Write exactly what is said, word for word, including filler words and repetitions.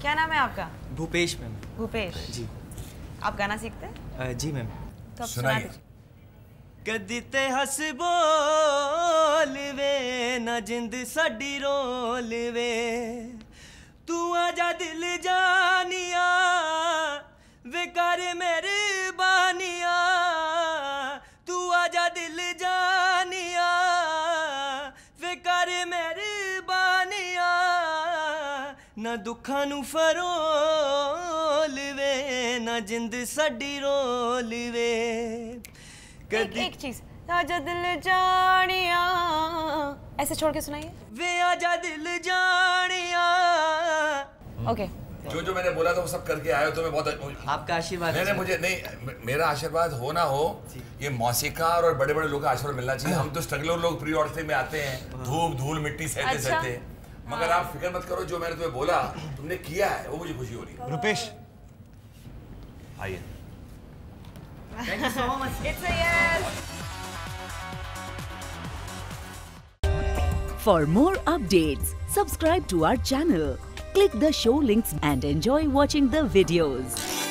क्या नाम है आपका? भूपेश मैम। भूपेश जी। आप गाना सीखते हैं? जी मैम। तो सुनाइए। कदी ते हस बोल वे ना जिंद साडी रोल वे, तू आजा दिल जानिया वे कर मेहरबानिया, तू आजा दिल जानिया वे कर मेहरबानिया, ना दुखां नू फरोल वे ना जिंद साडी रोल वे। एक, एक चीज, आजा दिल जानिया ऐसे छोड़ के सुनाइए। वे आजा दिल जानिया। ओके। जो जो मैंने बोला था वो सब करके आए हो, तो मैं बहुत आपका आशीर्वाद। नहीं नहीं मुझे नहीं, मेरा आशीर्वाद हो ना हो, ये मौसीकार और बड़े बड़े लोगों का आशीर्वाद मिलना चाहिए। हम तो स्ट्रगलर लोग प्री ऑर्डर में आते हैं, धूप धूल मिट्टी सहते अच्छा? सहते, मगर आप फिक्र मत करो, जो मैंने तुम्हें बोला तुमने किया है वो मुझे खुशी हो रही है। रुपेश आइए। Thank you so much. It's a yes. For more updates, subscribe to our channel, click the show links and enjoy watching the videos.